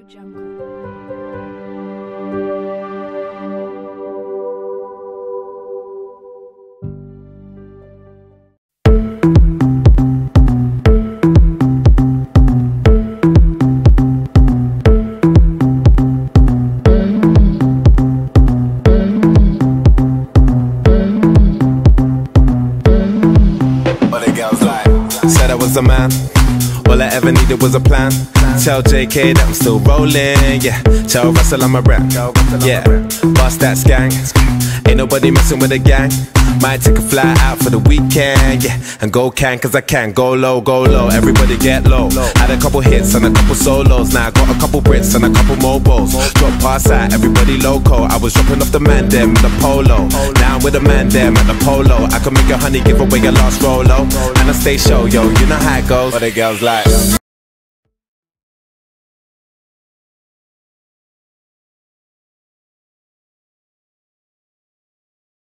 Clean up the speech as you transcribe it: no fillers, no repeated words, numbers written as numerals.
A man, all I ever needed was a plan. Tell JK that I'm still rolling, yeah. Tell Russell I'm a rap, yeah. Bust that skank, ain't nobody messing with a gang. Might take a fly out for the weekend, yeah. And go cause I can, go low, everybody get low. Had a couple hits and a couple solos. Now I got a couple Brits and a couple mobiles. Drop pass out, everybody loco. I was dropping off the man them with the polo. Now I'm with the man them at the polo. I can make a honey give away your last rolo. And I stay show, yo, you know how it goes. But the girls like